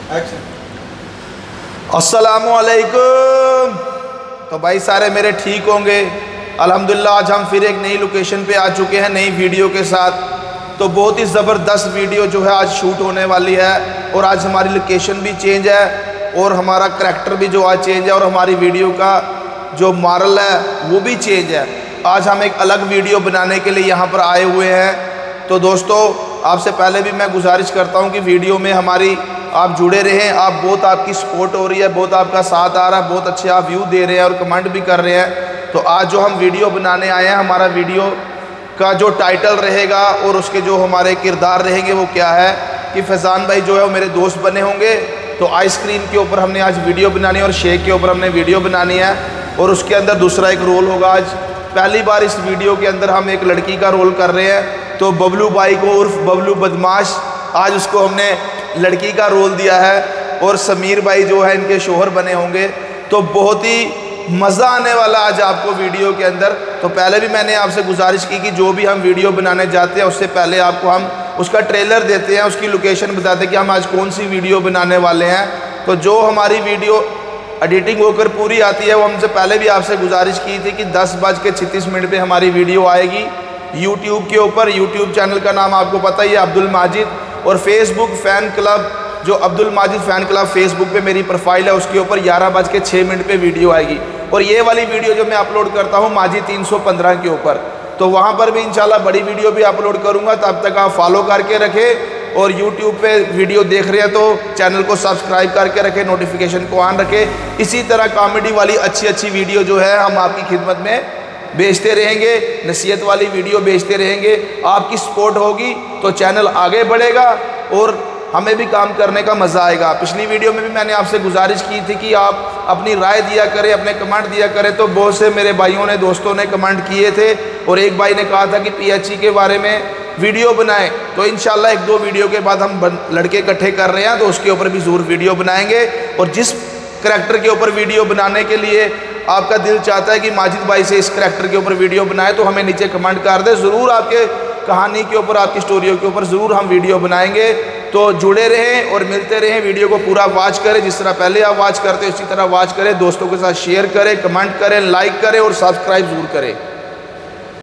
अस्सलामुअलैकुम। तो भाई सारे मेरे ठीक होंगे अल्हम्दुलिल्लाह। आज हम फिर एक नई लोकेशन पे आ चुके हैं नई वीडियो के साथ। तो बहुत ही ज़बरदस्त वीडियो जो है आज शूट होने वाली है और आज हमारी लोकेशन भी चेंज है और हमारा करैक्टर भी जो आज चेंज है और हमारी वीडियो का जो मॉरल है वो भी चेंज है। आज हम एक अलग वीडियो बनाने के लिए यहाँ पर आए हुए हैं। तो दोस्तों आपसे पहले भी मैं गुजारिश करता हूँ कि वीडियो में हमारी आप जुड़े रहें। आप बहुत आपकी सपोर्ट हो रही है, बहुत आपका साथ आ रहा है, बहुत अच्छे आप व्यू दे रहे हैं और कमेंट भी कर रहे हैं। तो आज जो हम वीडियो बनाने आए हैं, हमारा वीडियो का जो टाइटल रहेगा और उसके जो हमारे किरदार रहेंगे वो क्या है कि फैज़ान भाई जो है वो मेरे दोस्त बने होंगे। तो आइसक्रीम के ऊपर हमने आज वीडियो बनानी है और शेक के ऊपर हमने वीडियो बनानी है और उसके अंदर दूसरा एक रोल होगा। आज पहली बार इस वीडियो के अंदर हम एक लड़की का रोल कर रहे हैं। तो बबलू भाई को उर्फ बबलू बदमाश आज उसको हमने लड़की का रोल दिया है और समीर भाई जो है इनके शोहर बने होंगे। तो बहुत ही मज़ा आने वाला आज आपको वीडियो के अंदर। तो पहले भी मैंने आपसे गुजारिश की कि जो भी हम वीडियो बनाने जाते हैं उससे पहले आपको हम उसका ट्रेलर देते हैं, उसकी लोकेशन बताते हैं कि हम आज कौन सी वीडियो बनाने वाले हैं। तो जो हमारी वीडियो एडिटिंग होकर पूरी आती है वो हमसे पहले भी आपसे गुजारिश की थी कि 10:36 पे हमारी वीडियो आएगी यूट्यूब के ऊपर। यूट्यूब चैनल का नाम आपको पता ही है, अब्दुल माजिद। और फेसबुक फ़ैन क्लब जो Abdul Majid fan club Facebook पे मेरी प्रोफाइल है उसके ऊपर 11:06 पे वीडियो आएगी। और ये वाली वीडियो जो मैं अपलोड करता हूँ माजिद 315 के ऊपर, तो वहाँ पर भी इंशाल्लाह बड़ी वीडियो भी अपलोड करूँगा। तब तक आप फॉलो करके रखें और यूट्यूब पे वीडियो देख रहे हैं तो चैनल को सब्सक्राइब करके रखें, नोटिफिकेशन को ऑन रखें। इसी तरह कॉमेडी वाली अच्छी वीडियो जो है हम आपकी खिदमत में बेचते रहेंगे, नसीहत वाली वीडियो बेचते रहेंगे। आपकी सपोर्ट होगी तो चैनल आगे बढ़ेगा और हमें भी काम करने का मज़ा आएगा। पिछली वीडियो में भी मैंने आपसे गुजारिश की थी कि आप अपनी राय दिया करें, अपने कमेंट दिया करें। तो बहुत से मेरे भाइयों ने, दोस्तों ने कमेंट किए थे और एक भाई ने कहा था कि PHE के बारे में वीडियो बनाएं। तो इंशाल्लाह 1-2 वीडियो के बाद हम लड़के इकट्ठे कर रहे हैं तो उसके ऊपर भी ज़रूर वीडियो बनाएंगे। और जिस करैक्टर के ऊपर वीडियो बनाने के लिए आपका दिल चाहता है कि माजिद भाई से इस करैक्टर के ऊपर वीडियो बनाए तो हमें नीचे कमेंट कर दें। ज़रूर आपके कहानी के ऊपर, आपकी स्टोरियों के ऊपर ज़रूर हम वीडियो बनाएंगे। तो जुड़े रहें और मिलते रहें, वीडियो को पूरा वॉच करें। जिस तरह पहले आप वॉच करते हैं उसी तरह वॉच करें, दोस्तों के साथ शेयर करें, कमेंट करें, लाइक करें और सब्सक्राइब ज़रूर करें।